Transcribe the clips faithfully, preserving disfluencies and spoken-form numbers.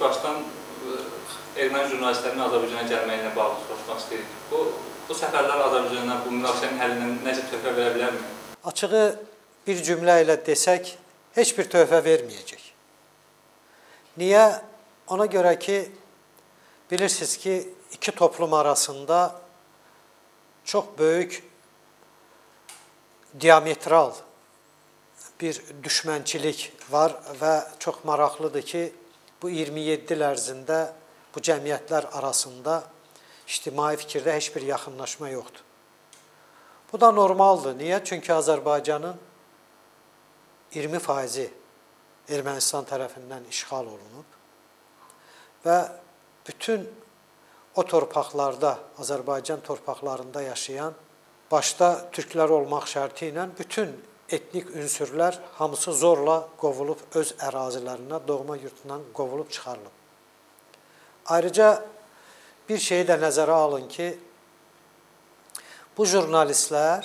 başdan erməni jurnalistlərinin Azərbaycana gəlməyinə bağlı soruşmaq istəyirik. Bu, bu səfərlər Azərbaycandan bu münaqişənin həllindən necə töhfə verə bilərmi? Açığı bir cümlə ilə desək, heç bir töhfə verməyəcək. Niyə? Ona görə ki, bilirsiniz ki, iki toplum arasında çox böyük diametral bir düşmənçilik var və çox maraqlıdır ki, bu iyirmi yeddi il ərzində bu cəmiyyətlər arasında ictimai fikirdə heç bir yaxınlaşma yoxdur. Bu da normaldır. Niyə? Çünki Azərbaycanın iyirmi faizi Ermənistan tərəfindən işğal olunub və bütün o torpaqlarda, Azərbaycan torpaqlarında yaşayan, başda türklər olmaq şərti ilə bütün etnik ünsürlər hamısı zorla qovulub öz ərazilərinə, doğma yurtundan qovulub çıxarılıb. Ayrıca bir şeyi də nəzərə alın ki, bu jurnalistlər,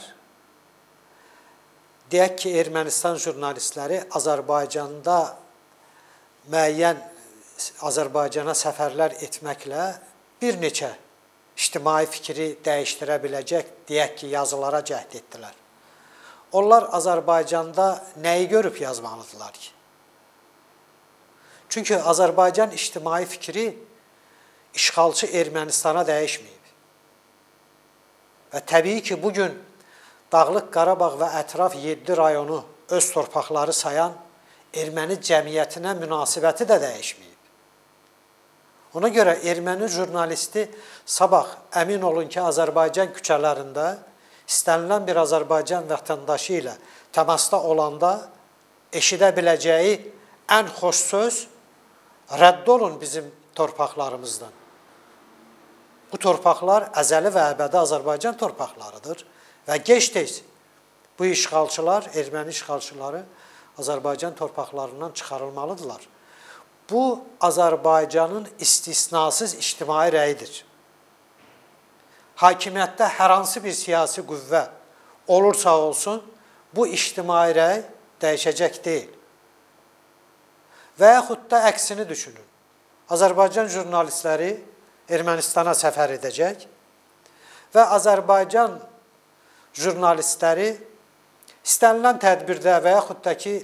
deyək ki, Ermənistan jurnalistləri Azərbaycanda müəyyən Azərbaycana səfərlər etməklə bir neçə ictimai fikri dəyişdirə biləcək, deyək ki, yazılara cəhd etdilər. Onlar Azərbaycanda nəyi görüb yazmalıdırlar ki? Çünki Azərbaycan ictimai fikri işğalçı Ermənistana dəyişməyib. Və təbii ki, bugün Dağlıq Qarabağ və ətraf yeddi rayonu öz torpaqları sayan erməni cəmiyyətinə münasibəti də dəyişməyib. Ona görə erməni jurnalisti sabah əmin olun ki, Azərbaycan küçələrində istənilən bir Azərbaycan vətəndaşı ilə təmasda olanda eşidə biləcəyi ən xoş söz rədd olun bizim torpaqlarımızdan. Bu torpaqlar əzəli və əbədi Azərbaycan torpaqlarıdır və gec-tez bu işğalçılar, erməni işğalçıları Azərbaycan torpaqlarından çıxarılmalıdırlar. Bu, Azərbaycanın istisnasız ictimai rəyidir. Hakimiyyətdə hər hansı bir siyasi qüvvə olursa olsun, bu ictimai rəy dəyişəcək deyil. Və yaxud da əksini düşünün. Azərbaycan jurnalistləri Ermənistana səfər edəcək və Azərbaycan jurnalistləri istənilən tədbirdə və yaxud da ki,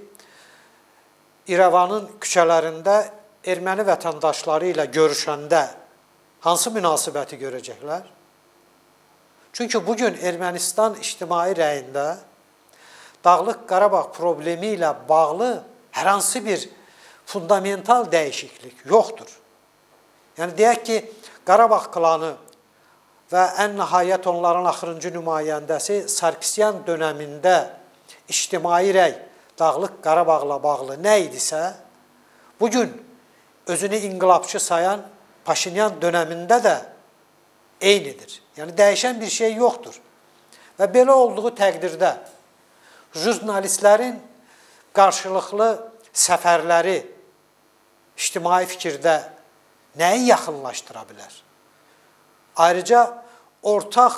İrəvanın küçələrində erməni vətəndaşları ilə görüşəndə hansı münasibəti görəcəklər? Çünki bugün Ermənistan ictimai rəyində Dağlıq Qarabağ problemi ilə bağlı hər hansı bir fundamental dəyişiklik yoxdur. Yəni, deyək ki, Qarabağ klanı və ən nəhayət onların axırıncı nümayəndəsi Sarkisyan dönəmində ictimai rəy Dağlıq Qarabağla bağlı nə idisə, bugün özünü inqilabçı sayan Paşinyan dönəmində də eynidir. Yəni, dəyişən bir şey yoxdur. Və belə olduğu təqdirdə jurnalistlərin qarşılıqlı səfərləri ictimai fikirdə nəyi yaxınlaşdıra bilər? Ayrıca, ortaq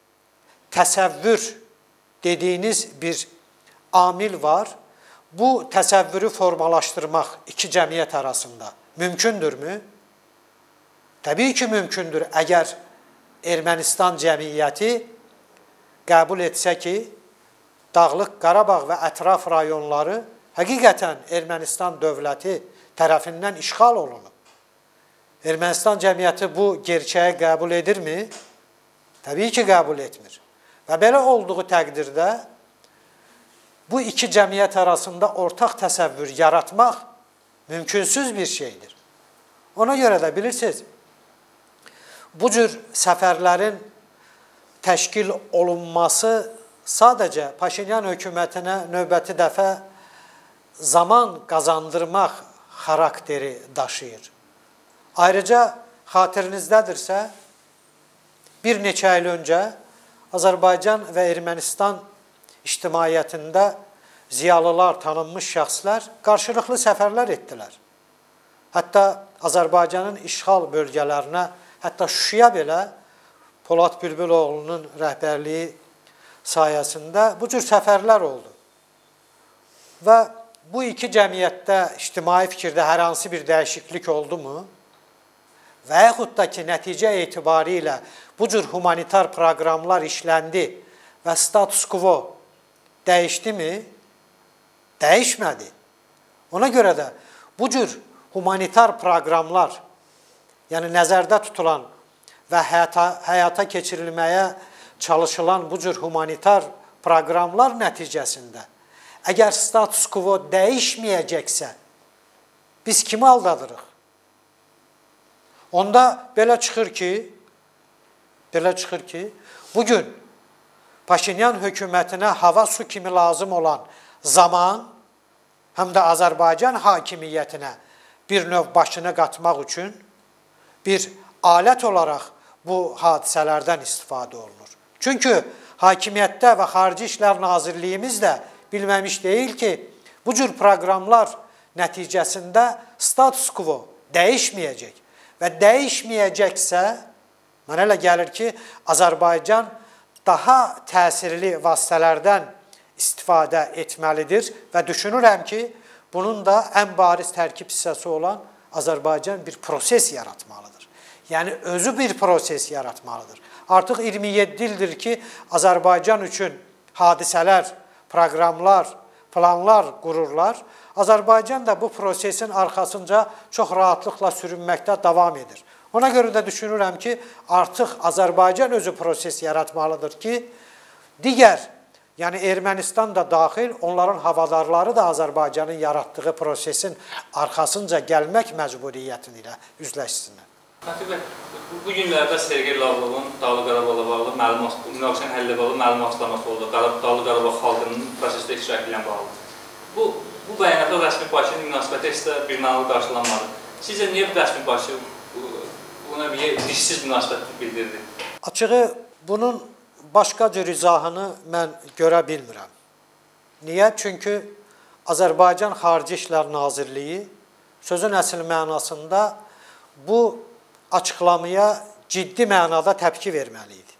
təsəvvür dediyiniz bir amil var. Bu təsəvvürü formalaşdırmaq iki cəmiyyət arasında mümkündürmü? Təbii ki, mümkündür. Əgər Ermənistan cəmiyyəti qəbul etsə ki, Dağlıq Qarabağ və ətraf rayonları həqiqətən Ermənistan dövləti tərəfindən işğal olunub. Ermənistan cəmiyyəti bu gerçəyi qəbul edirmi? Təbii ki, qəbul etmir. Və belə olduğu təqdirdə bu iki cəmiyyət arasında ortaq təsəvvür yaratmaq mümkünsüz bir şeydir. Ona görə də bilirsiniz, bu cür səfərlərin təşkil olunması sadəcə Paşinyan hökumətinə növbəti dəfə zaman qazandırmaq xarakteri daşıyır. Ayrıca, xatirinizdədirsə, bir neçə il öncə Azərbaycan və Ermənistan ictimaiyyətində ziyalılar, tanınmış şəxslər qarşılıqlı səfərlər etdilər. Hətta Azərbaycanın işğal bölgələrinə, hətta Şuşaya belə Polad Bülbüloğlu'nun rəhbərliyi sayəsində bu cür səfərlər oldu. Və bu iki cəmiyyətdə ictimai fikirdə hər hansı bir dəyişiklik oldu mu? Və yaxud da ki, nəticə etibarilə bu cür humanitar proqramlar işləndi və status quo dəyişdi mi? Dəyişmədi. Ona görə də bu cür humanitar proqramlar, yəni nəzərdə tutulan və həyata, həyata keçirilməyə çalışılan bu cür humanitar proqramlar nəticəsində əgər status quo dəyişməyəcəksə, biz kimi aldadırıq? Onda belə çıxır ki, belə çıxır ki, bugün Paşinyan hökumətinə hava su kimi lazım olan zaman, həm də Azərbaycan hakimiyyətinə bir növ başını qatmaq üçün bir alət olaraq bu hadisələrdən istifadə olunur. Çünki hakimiyyətdə və Xarici İşlər Nazirliyimiz də bilməmiş deyil ki, bu cür proqramlar nəticəsində status quo dəyişməyəcək və dəyişməyəcəksə, mənə elə gəlir ki, Azərbaycan daha təsirli vasitələrdən istifadə etməlidir və düşünürəm ki, bunun da ən bariz tərkib hissəsi olan Azərbaycan bir proses yaratmalıdır. Yəni, özü bir proses yaratmalıdır. Artıq iyirmi yeddi ildir ki, Azərbaycan üçün hadisələr, proqramlar, planlar qururlar. Azərbaycan da bu prosesin arxasınca çox rahatlıqla sürünməkdə davam edir. Ona görə də düşünürəm ki, artıq Azərbaycan özü proses yaratmalıdır ki, digər, yəni Ermənistan da daxil, onların havadarları da Azərbaycanın yaratdığı prosesin arxasınca gəlmək məcburiyyəti ilə üzləşsinlər. Xatib bəy, bu günlərdə Sergey Lavrovun Dağlı Qarabağla bağlı münaqişənin həllə bağlı məlum açıqlaması oldu. Dağlı Qarabağ xalqının prosesdə iştirak ilə bağlı. Bu, bu bəyanatda rəsmi Bakının münasibəti isə bir mənalı qarşılanmadı. Sizcə niyə rəsmi Bakı buna bir dişsiz münasibət bildirdi? Açığı, bunun başqa cür izahını mən görə bilmirəm. Niyə? Çünki Azərbaycan Xarici İşlər Nazirliyi sözün əsl mənasında bu açıqlamaya ciddi mənada təpki verməli idi.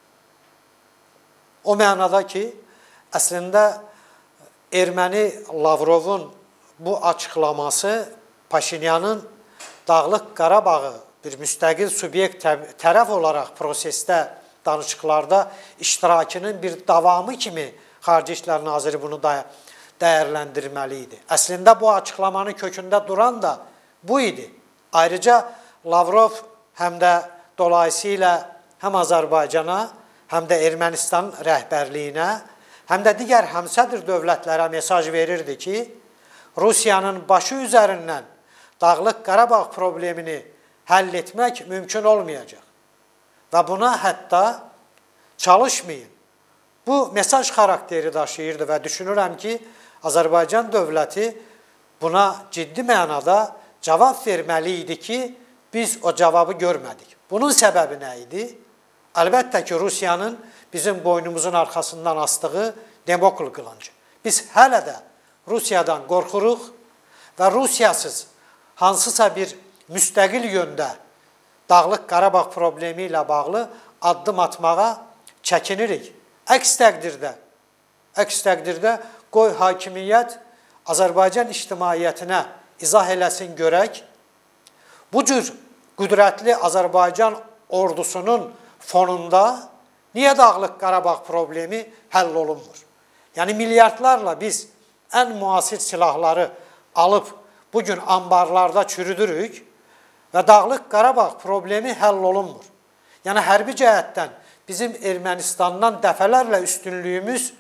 O mənada ki, əslində erməni Lavrovun bu açıqlaması Paşinyanın Dağlıq Qarabağı bir müstəqil subyekt tərəf olaraq prosesdə, danışıqlarda iştirakının bir davamı kimi Xarici İşlər Naziri bunu da dəyərləndirməli idi. Əslində bu açıqlamanın kökündə duran da bu idi. Ayrıca Lavrov həm də dolayısıyla həm Azərbaycana, həm də Ermənistan rəhbərliyinə, həm də digər həmsədr dövlətlərə mesaj verirdi ki, Rusiyanın başı üzərindən Dağlıq Qarabağ problemini həll etmək mümkün olmayacaq. Və buna hətta çalışmayın. Bu mesaj xarakteri daşıyırdı və düşünürəm ki, Azərbaycan dövləti buna ciddi mənada cavab verməli idi ki, biz o cavabı görmədik. Bunun səbəbi nə idi? Əlbəttə ki, Rusiyanın bizim boynumuzun arxasından asdığı Demokl qılıncı. Biz hələ də Rusiyadan qorxuruq və Rusiyasız hansısa bir müstəqil yöndə Dağlıq Qarabağ problemi ilə bağlı addım atmağa çəkinirik. Əks təqdirdə, əks təqdirdə qoy hakimiyyət Azərbaycan ictimaiyyətinə izah eləsin görək, bu cür qüdrətli Azərbaycan ordusunun fonunda niyə Dağlıq Qarabağ problemi həll olunmur? Yəni, milyardlarla biz ən müasir silahları alıb bugün ambarlarda çürüdürük və Dağlıq Qarabağ problemi həll olunmur. Yəni, hərbi cəhətdən bizim Ermənistandan dəfələrlə üstünlüyümüz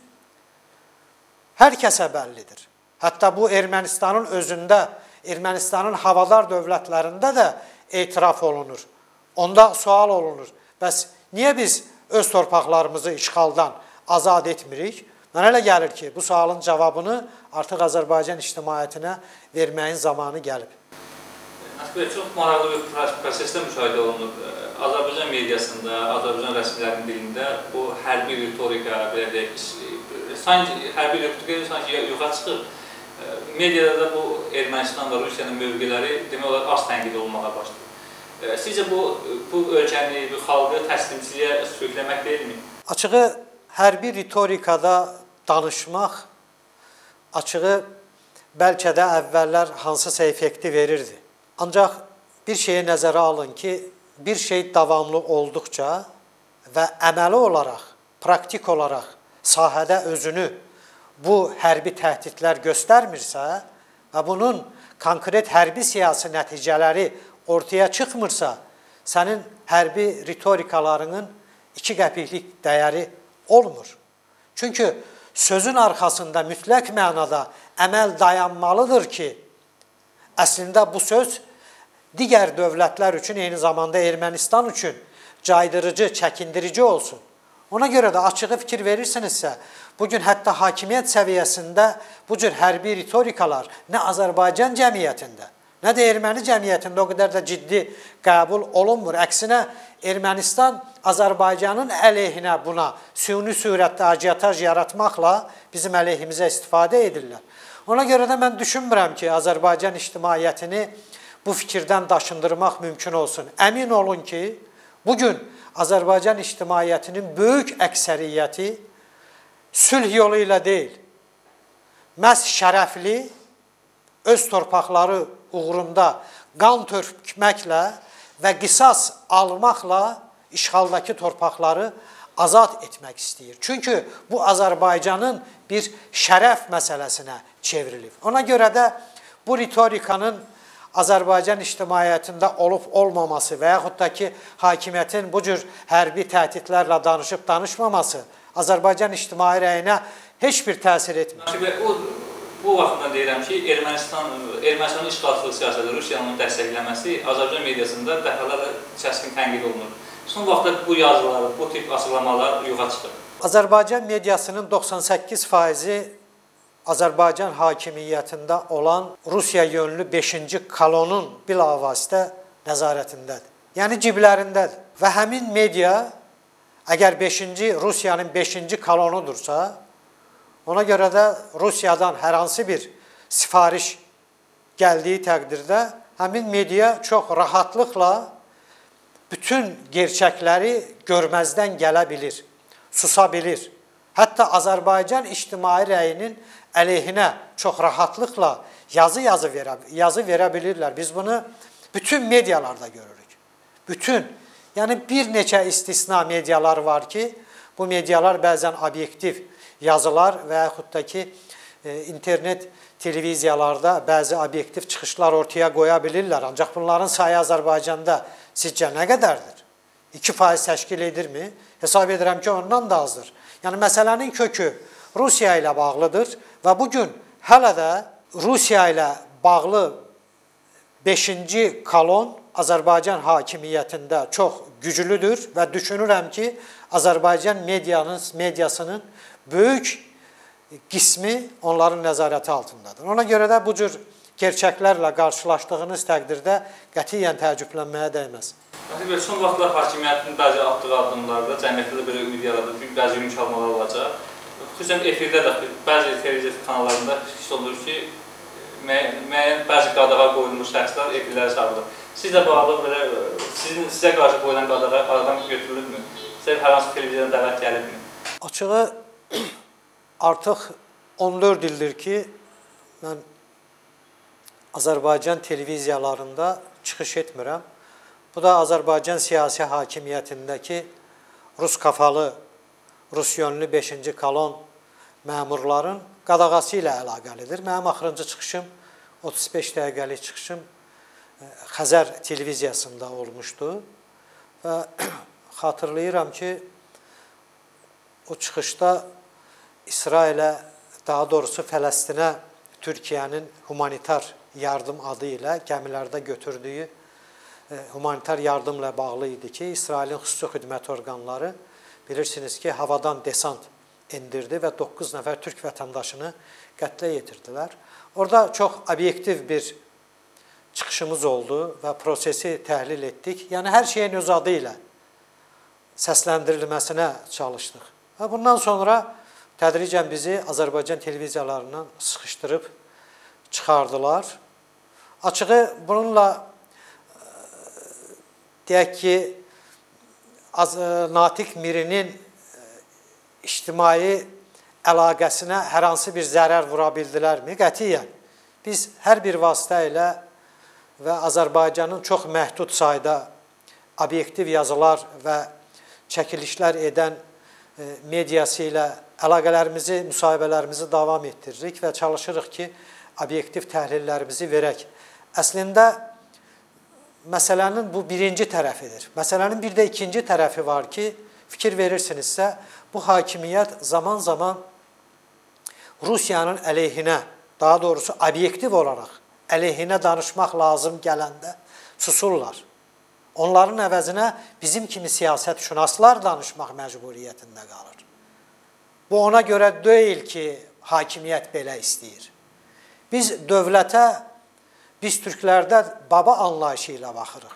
hər kəsə bəllidir. Hətta bu Ermənistanın özündə, Ermənistanın havadar dövlətlərində də etiraf olunur. Onda sual olunur. Bəs niyə biz öz torpaqlarımızı işğaldan azad etmirik? Mənə elə gəlir ki, bu sualın cavabını artıq Azərbaycan ictimaiyyətinə verməyin zamanı gəlib. Bəy, çox maraqlı bir prosesdə müşahidə olunur. Azərbaycan mediasında, Azərbaycan rəsmilərinin dilində bu hərbi ritorika, belə deyək, sanki hərbi ritorika sanki yoxa çıxır. Mediada da bu Ermənistan və Rusiyanın mövqeləri demək olar az tənqid olunmağa başlayır. Sizcə bu, bu ölkəni, bu xalqı təslimçiliyə sürükləmək deyilmi? Açığı, hərbi ritorikada danışmaq, açığı bəlkə də əvvəllər hansısa effekti verirdi. Ancaq bir şeyi nəzərə alın ki, bir şey davamlı olduqca və əməli olaraq, praktik olaraq sahədə özünü bu hərbi təhdidlər göstərmirsə və bunun konkret hərbi siyasi nəticələri ortaya çıxmırsa, sənin hərbi ritorikalarının iki qəpiklik dəyəri olmur. Çünki sözün arxasında mütləq mənada əməl dayanmalıdır ki, əslində bu söz digər dövlətlər üçün, eyni zamanda Ermənistan üçün caydırıcı, çəkindirici olsun. Ona görə də açığı fikir verirsinizsə, bugün hətta hakimiyyət səviyyəsində bu cür hərbi ritorikalar nə Azərbaycan cəmiyyətində, nə də erməni cəmiyyətində o qədər də ciddi qəbul olunmur. Əksinə, Ermənistan Azərbaycanın əleyhinə buna süni surətdə agitaj yaratmaqla bizim əleyhimizə istifadə edirlər. Ona görə də mən düşünmürəm ki, Azərbaycan ictimaiyyətini bu fikirdən daşındırmaq mümkün olsun. Əmin olun ki, bugün Azərbaycan ictimaiyyətinin böyük əksəriyyəti sülh yolu ilə deyil, məhz şərəfli, öz torpaqları uğrunda qan tökməklə və qisas almaqla işğaldakı torpaqları azad etmək istəyir. Çünki bu Azərbaycanın bir şərəf məsələsinə çevrilib. Ona görə də bu ritorikanın Azərbaycan ictimaiyyətində olub-olmaması və yaxud da ki, hakimiyyətin bu cür hərbi təhdidlərlə danışıb-danışmaması Azərbaycan ictimai rəyinə heç bir təsir etmir. Bu vaxtdan deyirəm ki, Ermənistan, Ermənistanın işğalçılıq siyasəti, Rusiyanın dəstəkləməsi Azərbaycan mediasında dəfələrlə kəskin tənqid olunur. Son vaxtda bu yazılar, bu tip açıqlamalar yoxa çıxır. Azərbaycan mediasının doxsan səkkiz faizi Azərbaycan hakimiyyətində olan Rusiya yönlü beşinci kolonun bilavasitə nəzarətindədir. Yəni ciblərindədir. Və həmin media, əgər beşinci Rusiyanın beşinci kolonudursa, ona görə də Rusiyadan hər hansı bir sifariş gəldiyi təqdirdə həmin media çox rahatlıqla bütün gerçəkləri görməzdən gələ bilir, susa bilir. Hətta Azərbaycan ictimai rəyinin əleyhinə çox rahatlıqla yazı yazı verə, yazı verə bilirlər. Biz bunu bütün medialarda görürük. Bütün, yəni bir neçə istisna medialar var ki, bu medialar bəzən obyektiv yazılar və yaxud da ki, internet televiziyalarda bəzi obyektiv çıxışlar ortaya qoya bilirlər. Ancaq bunların sayı Azərbaycanda sizcə nə qədərdir? iki faiz təşkil edirmi? Hesab edirəm ki, ondan da azdır. Yəni, məsələnin kökü Rusiya ilə bağlıdır və bugün hələ də Rusiya ilə bağlı beşinci kolon Azərbaycan hakimiyyətində çox güclüdür və düşünürəm ki, Azərbaycan mediasının böyük qismi onların nəzarəti altındadır. Ona görə də bu cür gerçəklərlə qarşılaşdığınız təqdirdə qətiyyən təəccüblənməyə dəyməz. Son vaxtlar hakimiyyətin bəzi atdığı addımlarda cəmiyyətdə də belə ümid yaradır, bəzi yumuşalmalar olacaq. Xüsusən efirdə də bəzi televiziya kanallarında hiss olur ki, müəyyən bəzi qadağa qoyulmuş şəxslər efirlərə çağırılır. Siz də bağlı belə, sizin, sizə qarşı qoyulan qadağa aradan götürülürmü? Sizə hər hansı televiziyadan dəvət gəlirmi? Açığı, artıq on dörd ildir ki, mən Azərbaycan televiziyalarında çıxış etmirəm. Bu da Azərbaycan siyasi hakimiyyətindəki Rus kafalı, Rus yönlü beşinci kolon məmurların qadağası ilə əlaqəlidir. Mənim axırıncı çıxışım, otuz beş dəqiqəlik çıxışım Xəzər televiziyasında olmuşdu. Və xatırlayıram ki, o çıxışda İsrailə, daha doğrusu Fələstinə Türkiyənin humanitar yardım adı ilə gəmilərdə götürdüyü humanitar yardımla bağlı idi ki, İsrailin xüsusi xidmət orqanları bilirsiniz ki, havadan desant endirdi və doqquz nəfər türk vətəndaşını qətlə yetirdilər. Orada çox obyektiv bir çıxışımız oldu və prosesi təhlil etdik. Yəni, hər şeyin öz adı ilə səsləndirilməsinə çalışdıq. Və bundan sonra tədricən bizi Azərbaycan televiziyalarından sıxışdırıb çıxardılar. Açığı bununla deyək ki, Natiq Mirinin ictimai əlaqəsinə hər hansı bir zərər vura bildilərmi? Qətiyyən. biz hər bir vasitə ilə və Azərbaycanın çox məhdud sayda obyektiv yazılar və çəkilişlər edən mediası ilə əlaqələrimizi, müsahibələrimizi davam etdiririk və çalışırıq ki, obyektiv təhlillərimizi verək. Əslində, məsələnin bu birinci tərəfidir. Məsələnin bir də ikinci tərəfi var ki, fikir verirsinizsə, bu hakimiyyət zaman-zaman Rusiyanın əleyhinə, daha doğrusu obyektiv olaraq əleyhinə danışmaq lazım gələndə susurlar. Onların əvəzinə bizim kimi siyasətşünaslar danışmaq məcburiyyətində qalır. Bu ona görə deyil ki, hakimiyyət belə istəyir. Biz dövlətə, biz türklərdə baba anlayışı ilə baxırıq.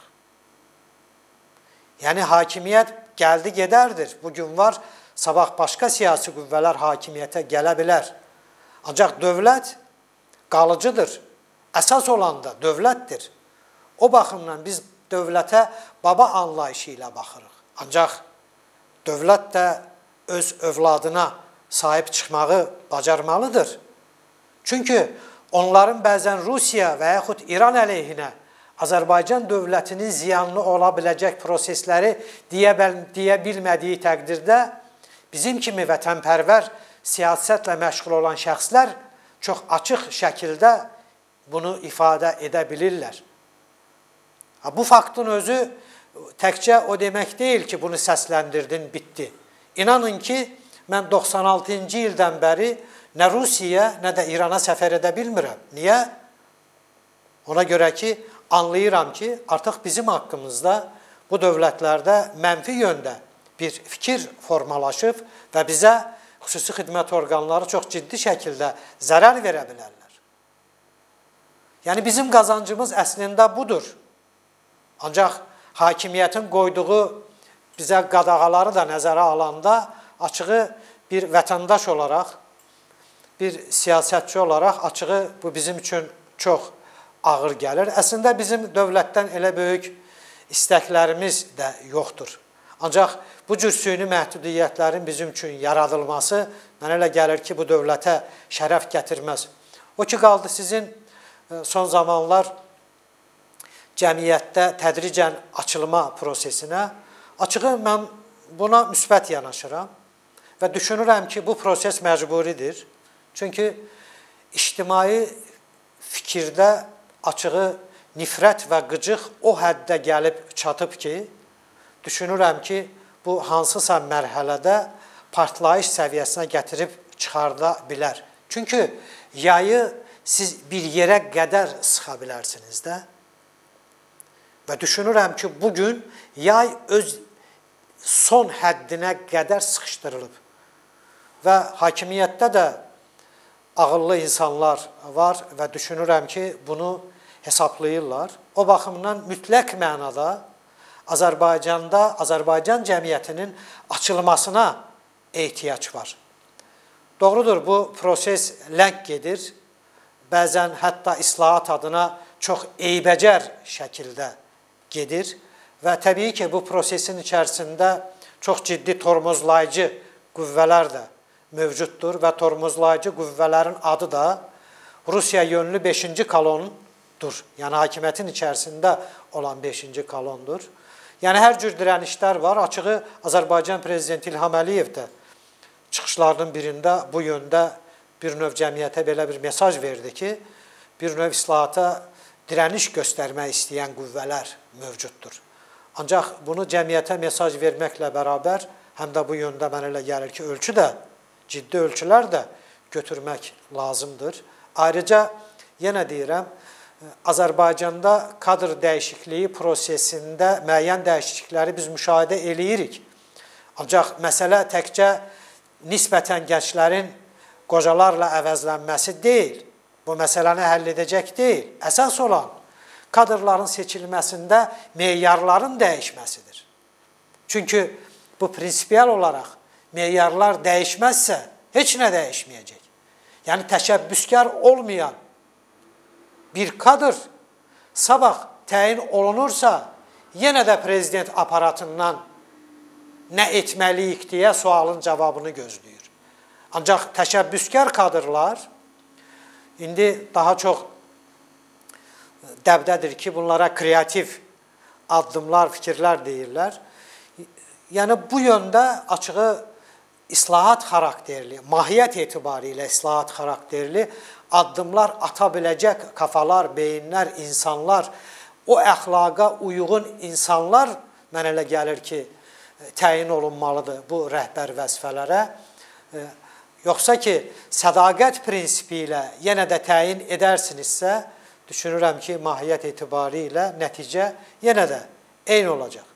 Yəni, hakimiyyət gəldi gedərdir. Bugün var, sabah başqa siyasi qüvvələr hakimiyyətə gələ bilər. Ancaq dövlət qalıcıdır. Əsas olan da dövlətdir. O baxımdan biz dövlətə baba anlayışı ilə baxırıq. Ancaq dövlət də öz övladına sahib çıxmağı bacarmalıdır. Çünki onların bəzən Rusiya və yaxud İran əleyhinə Azərbaycan dövlətinin ziyanlı ola biləcək prosesləri deyə, deyə bilmədiyi təqdirdə bizim kimi vətənpərvər siyasətlə məşğul olan şəxslər çox açıq şəkildə bunu ifadə edə bilirlər. Bu faktın özü təkcə o demək deyil ki, bunu səsləndirdin, bitdi. İnanın ki, mən doxsan altıncı ildən bəri nə Rusiyaya, nə də İrana səfər edə bilmirəm. Niyə? Ona görə ki, anlayıram ki, artıq bizim haqqımızda bu dövlətlərdə mənfi yöndə bir fikir formalaşıb və bizə xüsusi xidmət orqanları çox ciddi şəkildə zərər verə bilərlər. Yəni, bizim qazancımız əslində budur. Ancaq hakimiyyətin qoyduğu bizə qadağaları da nəzərə alanda açığı bir vətəndaş olaraq, bir siyasətçi olaraq açığı bu bizim üçün çox ağır gəlir. Əslində bizim dövlətdən elə böyük istəklərimiz də yoxdur. Ancaq bu cür süni məhdudiyyətlərin bizim üçün yaradılması mənə elə gəlir ki, bu dövlətə şərəf gətirməz. O ki, qaldı sizin son zamanlar cəmiyyətdə tədricən açılma prosesinə. Açığı mən buna müsbət yanaşıram və düşünürəm ki, bu proses məcburidir. Çünki ictimai fikirdə açığı nifrət və qıcıq o həddə gəlib çatıb ki, düşünürəm ki, bu hansısa mərhələdə partlayış səviyyəsinə gətirib çıxarda bilər. Çünki yayı siz bir yerə qədər sıxa bilərsiniz də. Və düşünürəm ki, bugün yay öz son həddinə qədər sıxışdırılıb. Və hakimiyyətdə də ağıllı insanlar var və düşünürəm ki, bunu hesablayırlar. O baxımdan mütləq mənada Azərbaycanda, Azərbaycan cəmiyyətinin açılmasına ehtiyac var. Doğrudur, bu proses ləng gedir. Bəzən hətta islahat adına çox eybəcər şəkildə gedir və təbii ki, bu prosesin içərisində çox ciddi tormozlayıcı qüvvələr də mövcuddur və tormozlayıcı qüvvələrin adı da Rusiya yönlü beşinci kolondur. Yəni, hakimiyyətin içərisində olan beşinci kolondur. Yəni, hər cür dirənişlər var. Açığı, Azərbaycan Prezidenti İlham Əliyev də çıxışlarının birində bu yöndə bir növ cəmiyyətə belə bir mesaj verdi ki, bir növ islahata dirəniş göstərmək istəyən qüvvələr mövcuddur. Ancaq bunu cəmiyyətə mesaj verməklə bərabər, həm də bu yöndə mənə elə gəlir ki, ölçü də, ciddi ölçülər də götürmək lazımdır. Ayrıca, yenə deyirəm, Azərbaycanda kadr dəyişikliyi prosesində müəyyən dəyişiklikləri biz müşahidə eləyirik. Ancaq məsələ təkcə nisbətən gənclərin qocalarla əvəzlənməsi deyil. Bu məsələni həll edəcək deyil. Əsas olan kadrların seçilməsində meyarların dəyişməsidir. Çünki bu prinsipial olaraq meyarlar dəyişməzsə heç nə dəyişməyəcək. Yəni təşəbbüskar olmayan bir kadr sabah təyin olunursa yenə də prezident aparatından nə etməliyik deyə sualın cavabını gözləyir. Ancaq təşəbbüskar kadrlar indi daha çox dəbdədir ki, bunlara kreativ addımlar, fikirlər deyirlər. Yəni, bu yöndə açığı islahat xarakterli, mahiyyət etibarilə islahat xarakterli addımlar ata biləcək kafalar, beyinlər, insanlar, o əxlaqa uyğun insanlar mənə elə gəlir ki, təyin olunmalıdır bu rəhbər vəzifələrə. Yoxsa ki, sədaqət prinsipi ilə yenə də təyin edərsinizsə, düşünürəm ki, mahiyyət etibarilə nəticə yenə də eyni olacaq.